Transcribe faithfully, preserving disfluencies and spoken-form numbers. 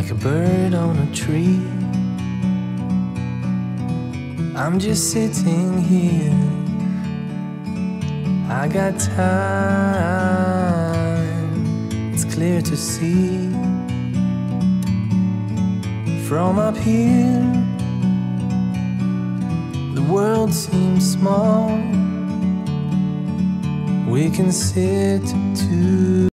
like a bird on a tree. I'm just sitting here, I got time, it's clear to see. From up here, the world seems small. We can sit too.